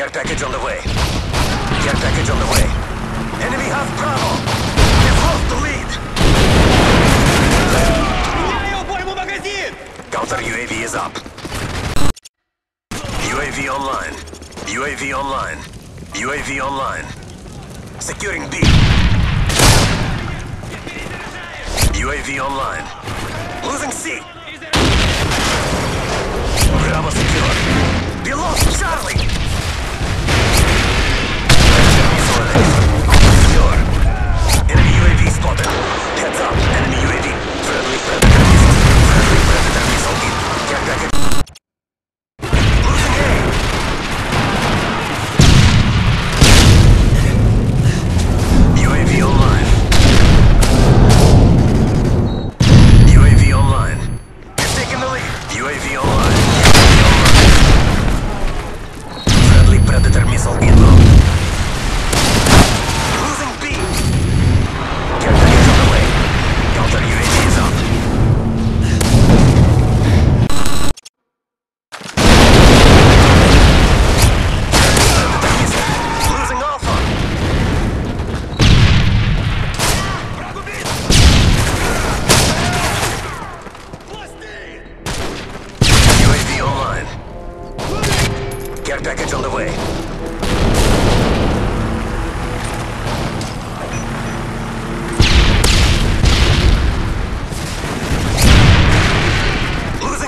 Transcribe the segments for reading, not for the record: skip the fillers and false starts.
Care package on the way. Care package on the way. Enemy has Bravo! They've lost the lead! Counter UAV is up. UAV online. UAV online. UAV online. Securing B. UAV online. Losing C. Bravo secure. We lost Charlie. Secure. Enemy UAV spotted. Heads up. Enemy UAV. Friendly predator missile. Friendly predator missile in. Care package. Losing A. UAV online. UAV online. You've taken the lead. UAV online. Friendly predator missile inbound. Losing B. Care package on the way. Counter UAV is up. Predator missile. Losing Alpha. UAV online. Care package on the way. Losing.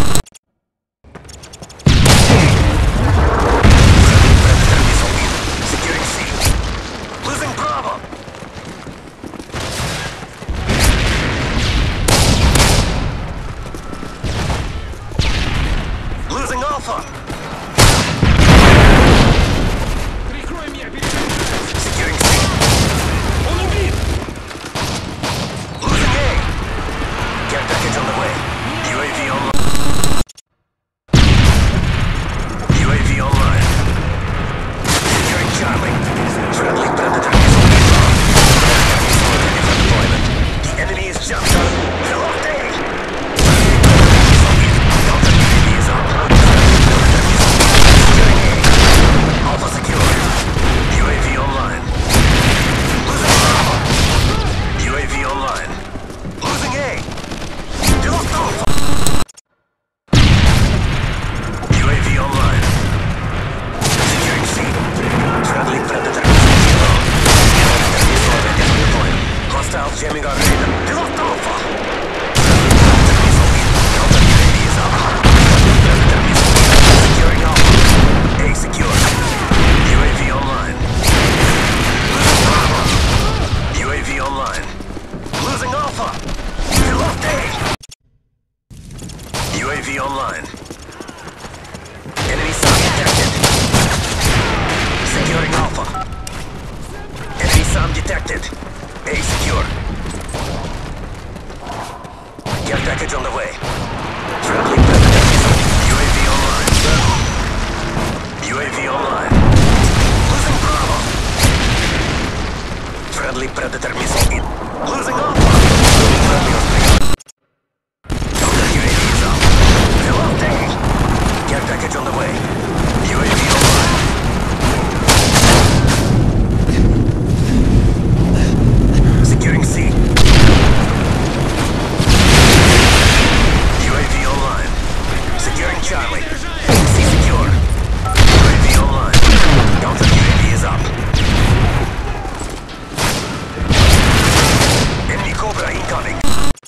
Predator missile in. Securing C. Losing Bravo. Losing Alpha. Securing C. Losing A. Care package on the way. UAV online. UAV online. Securing Charlie. Friendly predator missile inbound. Predator missile ready for deployment. The enemy is jumped on. We lost A. Friendly predator missile in. Counter UAV is up. Friendly predator missile in. Securing A. Alpha secure. UAV online. Losing Bravo. UAV online. Losing A. We lost Alpha. UAV online. Securing C. Friendly predator missile inbound. Predator missile ready for deployment. Hostiles jamming our radar. We lost Alpha. Friendly predator missile in. Counter UAV is up. Friendly predator missile in. Securing Alpha. A secure. UAV online. Losing Bravo. UAV online. Losing Alpha. We lost A. UAV online. Enemy SAM detected. Securing Alpha. Enemy SAM detected. A secure. Care package on the way. Friendly predator missile. UAV online. UAV online. Losing Bravo. Friendly predator missile in. Losing Alpha. Friendly Australia. Counter UAV is up. We lost A. Care package on the way. UAV online. Securing C. UAV online. Securing Charlie. C secure. UAV online. Counter UAV is up. Enemy Cobra incoming.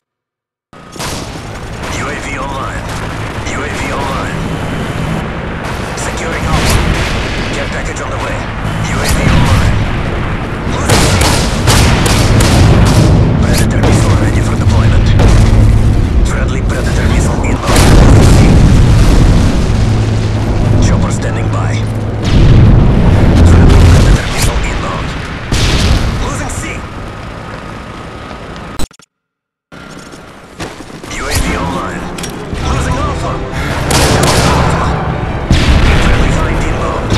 UAV online. UAV online. Securing Alpha. Care package on the way. UAV online. Losing C. Predator missile ready for deployment. Friendly predator missile inbound. Losing C. Chopper standing by. Friendly predator missile inbound. Losing C. UAV online. Losing Alpha. Alpha. Friendly find inbound.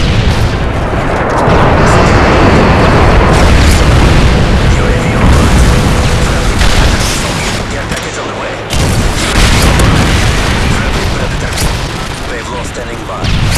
UAV online. Friendly predator missile in. Care package on the way. UAV online. Friendly predator. They've lost standing by.